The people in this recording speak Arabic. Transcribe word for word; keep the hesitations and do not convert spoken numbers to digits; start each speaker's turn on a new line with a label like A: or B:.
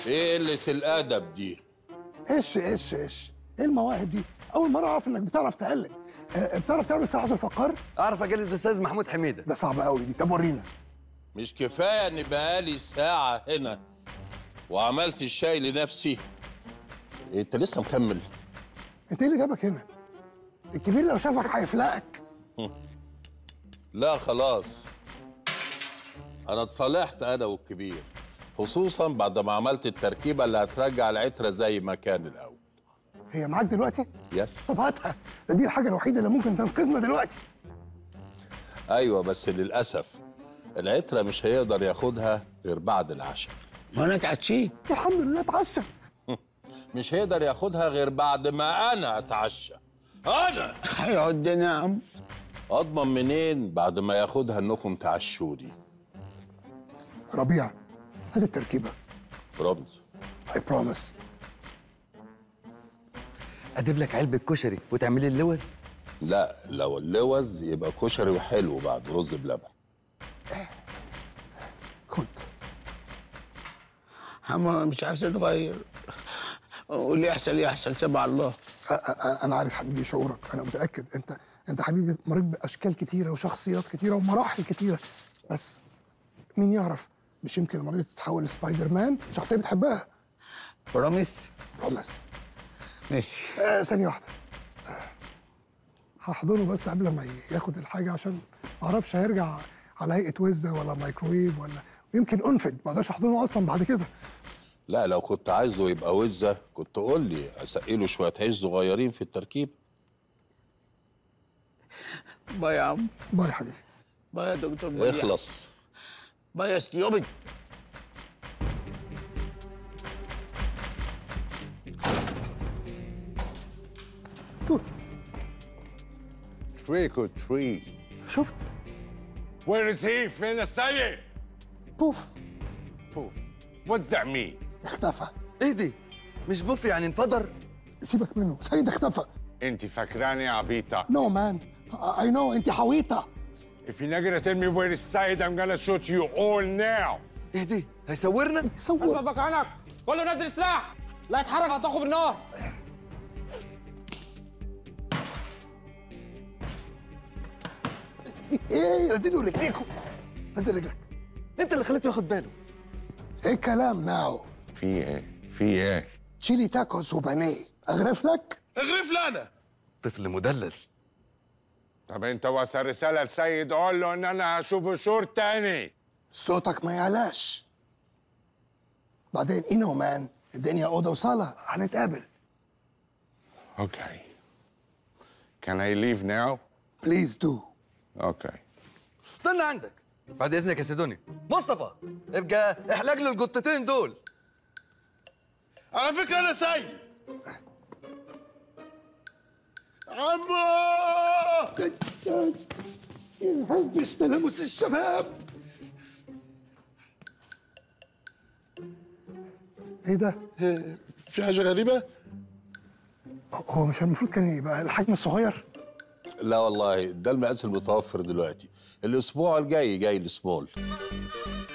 A: ايه قلة الأدب دي؟
B: ايش ايش ايش؟ ايه المواهب دي؟ أول مرة أعرف إنك بتعرف تقلد. أه بتعرف تعمل سلاحف الفقار؟
C: اعرف اجلد استاذ محمود حميده.
B: ده صعب قوي دي، طب ورينا.
A: مش كفاية إن بقالي ساعة هنا وعملت الشاي لنفسي؟ إيه أنت لسه مكمل؟
B: أنت إيه اللي جابك هنا؟ الكبير لو شافك هيفلقك.
A: لا خلاص، أنا اتصالحت أنا والكبير، خصوصا بعد ما عملت التركيبة اللي هترجع العترة زي ما كان الأول.
B: هي معاك دلوقتي؟
A: يس.
B: طب هاتها، ده دي الحاجة الوحيدة اللي ممكن تنقذنا دلوقتي.
A: أيوة بس للأسف العترة مش هيقدر ياخدها غير بعد العشاء.
D: ما أنا اتعشيت.
B: الحمد لله اتعشى.
A: مش هيقدر ياخدها غير بعد ما أنا أتعشى. أنا
D: هيقعد ينام.
A: أضمن منين بعد ما ياخدها إنكم تعشوني؟
B: ربيع هات التركيبة.
A: رمز.
B: I promise.
C: اجيب لك علبه كشري وتعملي اللوز؟
A: لا، لو اللوز يبقى كشري وحلو بعد رز بلبن.
B: خد.
D: هم مش عايز اتغير، واللي يحصل يحصل، سبع الله.
B: انا عارف حبيبي شعورك، انا متاكد. انت انت حبيبي مريت باشكال كتيره وشخصيات كتيره ومراحل كتيره، بس مين يعرف، مش يمكن المره دي تتحول لسبايدر مان، شخصيه بتحبها.
D: بروميس.
B: بروميس.
D: ماشي.
B: آه ثانيه واحده، آه هحضنه بس قبل ما ياخد الحاجه، عشان ما اعرفش هيرجع على هيئه وزه ولا مايكرويف ولا يمكن انفد، ما اقدرش احضنه اصلا بعد كده.
A: لا لو كنت عايزه يبقى وزه كنت قول لي اسقله شويه عيش صغيرين في التركيب.
D: باي يا عم.
B: باي يا حبيبي.
D: باي يا دكتور بديع.
A: اخلص.
D: باي يا ستيوبد.
E: Trick or treat.
B: شفت؟
E: Where is he? فين السيد؟
B: بوف.
E: Poof. What's that mean?
B: اختفى.
C: ايه دي؟ مش بوف يعني انفجر؟
B: سيبك منه، سيد اختفى.
E: انت فاكراني عبيطة.
B: نو مان، اي نو انت حويطه.
E: If you're not gonna tell me where is Said, I'm gonna shoot you all now.
C: ايه دي؟ هيصورنا؟
B: صور.
F: اسبق عنك، كله نزل السلاح، لا يتحرك هتاخد بالنار.
B: ايه نزلوا رجليكم، نزل رجلك.
C: انت اللي خليته ياخد باله.
B: ايه الكلام ناو؟
E: في ايه؟ في ايه؟
B: تشيلي تاكوز وبانيه، اغرف لك؟
G: اغرف لنا.
C: طفل مدلل.
E: طب انت وصل رسالة لسيد قول له ان انا هشوفه شور تاني.
B: صوتك ما يعلاش. بعدين انو مان، الدنيا اوضه وصاله، هنتقابل.
E: Okay. Can I leave now?
B: بليز دو.
E: Okay.
C: استنى عندك. بعد اذنك يا سيدوني. مصطفى ابقى احلق له القطتين دول.
G: على فكرة أنا سيد. عمو
B: يحب يستلمس الشباب. ايه ده؟
G: في حاجة غريبة؟
B: هو مش المفروض كان يبقى الحجم الصغير؟
A: لا والله ده المقاس المتوفر دلوقتي، الاسبوع الجاي جاي السمول.